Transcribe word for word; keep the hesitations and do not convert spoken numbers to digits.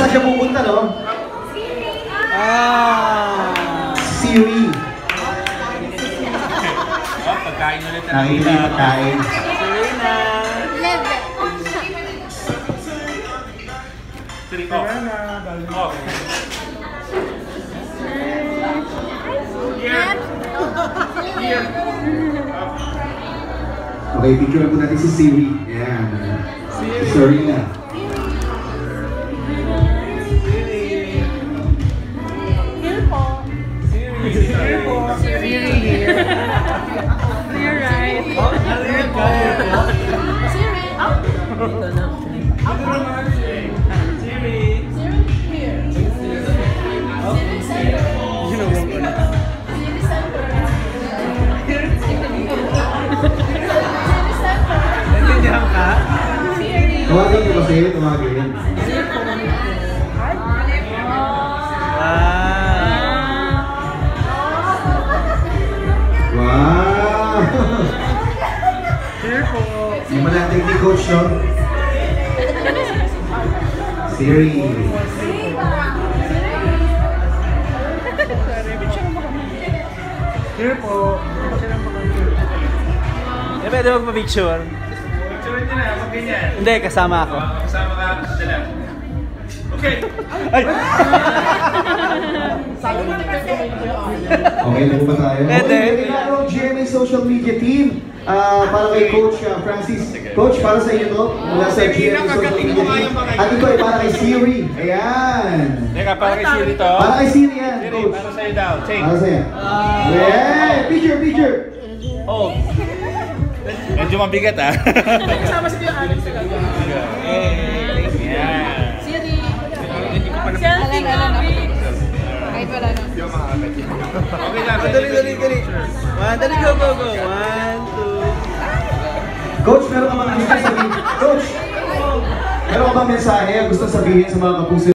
saan siya pupunta, no? Ah! Siri. Oh, pagkain ulit na Nakikita yung pagkain. Serena! Serena! Oh. Here! Here! Okay, picture po natin si Siri. Ayan. Si Serena. Siri here. You're right. Oh, Siri po. Siri. Oh. Dito na. Siri. Siri here. Oh. Ginawa ko na. Siri center. Nandiyan ka? Siri. Tawagin niyo kasi, tawagin. Wow! Here po. Yung natin ni Coach, no? Siri. Here po. Eh, pwede magpa-picture? Picture nyo na, pag ganyan. Hindi, kasama ako. Kasama ka, dala. Okay! Ay! Okay, na po ba tayo? Pwede. Okay, G M A Social Media Team. Uh, para kay Coach uh, Francis. Coach, para sa inyo to. Mula sa G M A Social Media Team. At ito ay para kay Siri. Ayan. Teka, para kay Siri to. Para kay Siri yan, Siri, Coach. para sa'yo daw. Take. Para sa'yo. Yeah! Picture, picture! Oh. Medyo mabigat ah. Kasama si Kuya Alex. Yeah. Siri. Selfie kami. Kahit wala na. Okay lang. Dali, dali, dali. One, dali, go, go, go. One, two. Coach, meron ka bang gusto sabihin? Coach! Meron ka bang mensahe gusto sabihin sa mga kapuso?